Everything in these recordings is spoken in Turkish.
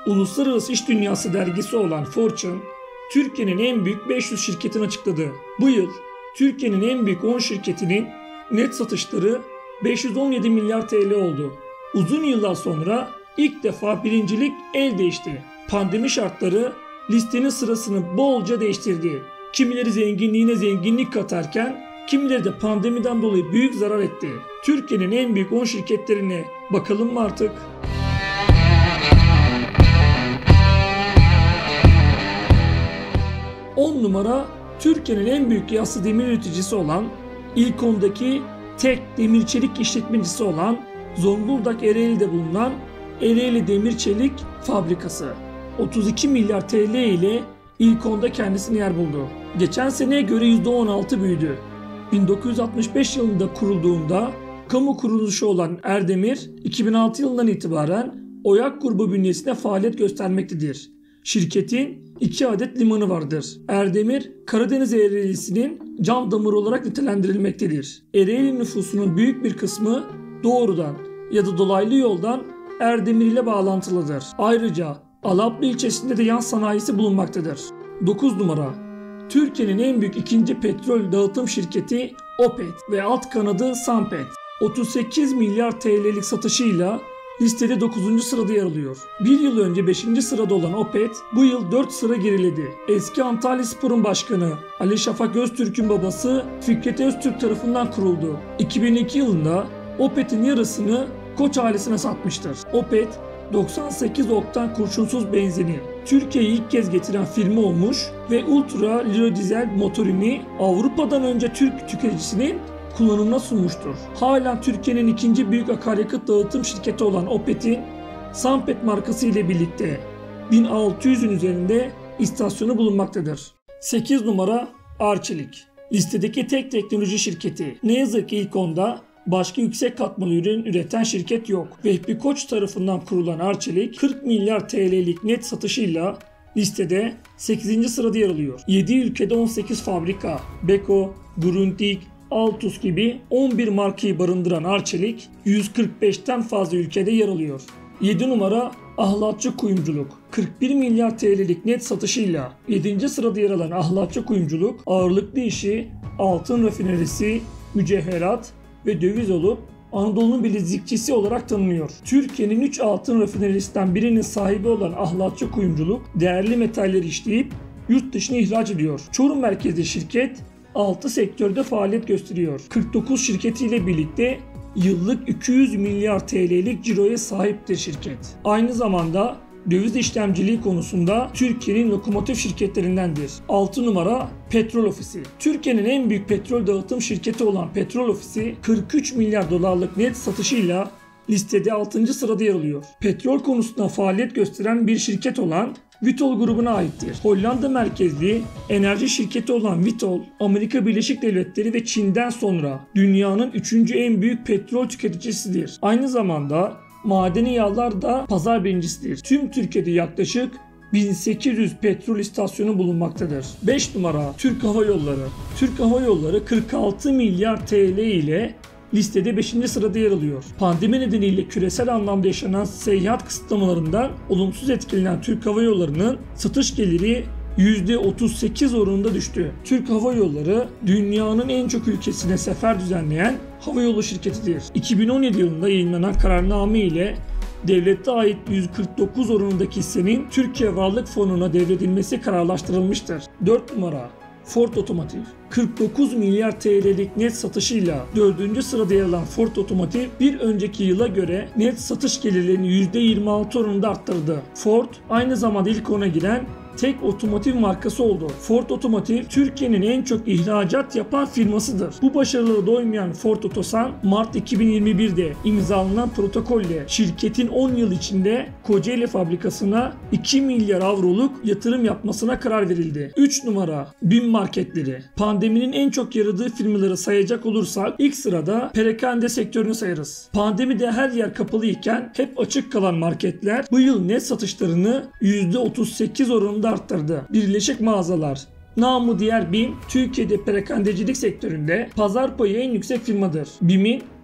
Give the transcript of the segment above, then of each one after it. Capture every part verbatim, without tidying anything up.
Uluslararası İş Dünyası dergisi olan Fortune, Türkiye'nin en büyük beş yüz şirketini açıkladı. Bu yıl Türkiye'nin en büyük on şirketinin net satışları beş yüz on yedi milyar T L oldu. Uzun yıllar sonra ilk defa birincilik el değişti. Pandemi şartları listenin sırasını bolca değiştirdi. Kimileri zenginliğine zenginlik katarken kimileri de pandemiden dolayı büyük zarar etti. Türkiye'nin en büyük on şirketlerine bakalım mı artık? on numara Türkiye'nin en büyük yassı demir üreticisi olan, ilk ondaki tek demir çelik işletmecisi olan Zonguldak Ereğli'de bulunan Ereğli Demir Çelik Fabrikası. otuz iki milyar T L ile ilk onda kendisine yer buldu. Geçen seneye göre yüzde on altı büyüdü. bin dokuz yüz altmış beş yılında kurulduğunda kamu kuruluşu olan Erdemir, iki bin altı yılından itibaren Oyak grubu bünyesinde faaliyet göstermektedir. Şirketin iki adet limanı vardır. Erdemir, Karadeniz Ereğlisi'nin cam damarı olarak nitelendirilmektedir. Ereğli nüfusunun büyük bir kısmı doğrudan ya da dolaylı yoldan Erdemir ile bağlantılıdır. Ayrıca Alaplı ilçesinde de yan sanayisi bulunmaktadır. dokuz numara Türkiye'nin en büyük ikinci petrol dağıtım şirketi Opet ve alt kanadı Sampet. otuz sekiz milyar T L'lik satışıyla listede dokuzuncu sırada yer alıyor. Bir yıl önce beşinci sırada olan Opet bu yıl dört sıra geriledi. Eski Antalyaspor'un başkanı Ali Şafak Öztürk'ün babası Fikret Öztürk tarafından kuruldu. iki bin iki yılında Opet'in yarısını Koç ailesine satmıştır. Opet, doksan sekiz oktan kurşunsuz benzini Türkiye'ye ilk kez getiren firma olmuş ve ultra lirodizel motorini Avrupa'dan önce Türk tüketicisinin kullanımına sunmuştur. Halen Türkiye'nin ikinci büyük akaryakıt dağıtım şirketi olan Opet'in Sampet markası ile birlikte bin altı yüzün üzerinde istasyonu bulunmaktadır. sekiz numara Arçelik. Listedeki tek teknoloji şirketi. Ne yazık ki ilk onda başka yüksek katmanlı ürün üreten şirket yok. Vehbi Koç tarafından kurulan Arçelik kırk milyar T L'lik net satışıyla listede sekizinci sırada yer alıyor. yedi ülkede on sekiz fabrika, Beko, Grundig, Altus gibi on bir markayı barındıran Arçelik yüz kırk beşten fazla ülkede yer alıyor. yedi numara Ahlatçı Kuyumculuk. kırk bir milyar T L'lik net satışıyla yedinci sırada yer alan Ahlatçı Kuyumculuk ağırlıklı işi altın rafinerisi, mücevherat ve döviz olup Anadolu'nun bilezikçisi olarak tanınıyor. Türkiye'nin üç altın rafinerisinden birinin sahibi olan Ahlatçı Kuyumculuk değerli metalleri işleyip yurt dışına ihraç ediyor. Çorum merkezli şirket altı sektörde faaliyet gösteriyor. kırk dokuz şirketiyle birlikte yıllık iki yüz milyar T L'lik ciroya sahiptir şirket. Aynı zamanda döviz işlemciliği konusunda Türkiye'nin lokomotif şirketlerindendir. altı numara Petrol Ofisi. Türkiye'nin en büyük petrol dağıtım şirketi olan Petrol Ofisi kırk üç milyar dolarlık net satışıyla listede altıncı sırada yer alıyor. Petrol konusunda faaliyet gösteren bir şirket olan Vitol grubuna aittir. Hollanda merkezli enerji şirketi olan Vitol, Amerika Birleşik Devletleri ve Çin'den sonra dünyanın üçüncü en büyük petrol tüketicisidir. Aynı zamanda madeni yağlar pazar birincisidir. Tüm Türkiye'de yaklaşık bin sekiz yüz petrol istasyonu bulunmaktadır. beş numara Türk Hava Yolları. Türk Hava Yolları kırk altı milyar T L ile listede beşinci sırada yer alıyor. Pandemi nedeniyle küresel anlamda yaşanan seyahat kısıtlamalarından olumsuz etkilenen Türk Hava Yolları'nın satış geliri yüzde otuz sekiz oranında düştü. Türk Hava Yolları dünyanın en çok ülkesine sefer düzenleyen havayolu şirketidir. iki bin on yedi yılında yayınlanan kararname ile devlete ait yüz kırk dokuz oranındaki hissenin Türkiye Varlık Fonu'na devredilmesi kararlaştırılmıştır. dört numara Ford Otomotiv. kırk dokuz milyar T L'lik net satışıyla dördüncü sırada yer alan Ford Otomotiv bir önceki yıla göre net satış gelirlerini yüzde yirmi altı oranında arttırdı. Ford aynı zamanda ilk ona giren tek otomotiv markası oldu. Ford Otomotiv Türkiye'nin en çok ihracat yapan firmasıdır. Bu başarılara doymayan Ford Otosan Mart iki bin yirmi bir'de imzalanan protokolle şirketin on yıl içinde Kocaeli fabrikasına iki milyar avroluk yatırım yapmasına karar verildi. üç numara BİM marketleri. Pandeminin en çok yaradığı firmaları sayacak olursak ilk sırada perakende sektörünü sayarız. Pandemide her yer kapalı iken hep açık kalan marketler bu yıl net satışlarını yüzde otuz sekiz oranında arttırdı. Birleşik Mağazalar, namı diğer BİM, Türkiye'de perakendecilik sektöründe pazar payı en yüksek firmadır. BİM'in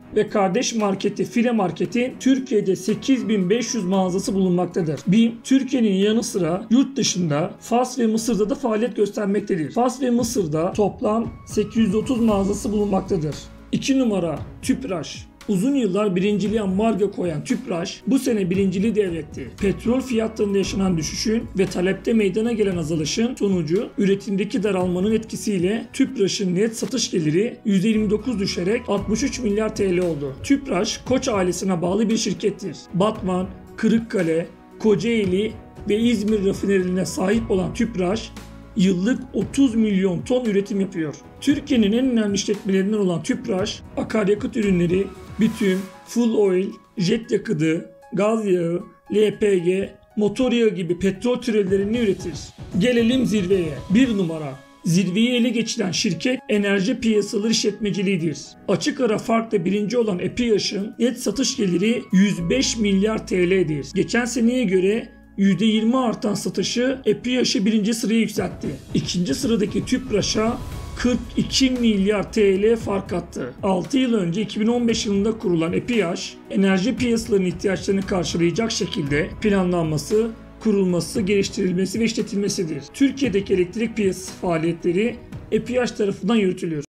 ve kardeş marketi File Market'in Türkiye'de sekiz bin beş yüz mağazası bulunmaktadır. BİM, Türkiye'nin yanı sıra yurt dışında Fas ve Mısır'da da faaliyet göstermektedir. Fas ve Mısır'da toplam sekiz yüz otuz mağazası bulunmaktadır. iki numara Tüpraş. Uzun yıllar birinciliğe ambargo koyan Tüpraş bu sene birinciliği devretti. Petrol fiyatlarında yaşanan düşüşün ve talepte meydana gelen azalışın sonucu üretimdeki daralmanın etkisiyle Tüpraş'ın net satış geliri yüzde yirmi dokuz düşerek altmış üç milyar T L oldu. Tüpraş, Koç ailesine bağlı bir şirkettir. Batman, Kırıkkale, Kocaeli ve İzmir rafinerilerine sahip olan Tüpraş, yıllık otuz milyon ton üretim yapıyor. Türkiye'nin en önemli işletmelerinden olan Tüpraş, akaryakıt ürünleri, bitumen, fuel oil, jet yakıtı, gaz yağı, L P G, motor yağı gibi petrol türevlerini üretir. Gelelim zirveye. bir numara. Zirveyi ele geçiren şirket Enerji Piyasaları İşletmeciliği'dir. Açık ara farkla birinci olan EPİAŞ'ın net satış geliri yüz beş milyar T L'dir. Geçen seneye göre yüzde yirmi artan satışı EPİAŞ'ı birinci sıraya yükseltti. İkinci sıradaki Tüpraş'a kırk iki milyar T L fark attı. altı yıl önce iki bin on beş yılında kurulan EPİAŞ, enerji piyasalarının ihtiyaçlarını karşılayacak şekilde planlanması, kurulması, geliştirilmesi ve işletilmesidir. Türkiye'deki elektrik piyasası faaliyetleri EPİAŞ tarafından yürütülüyor.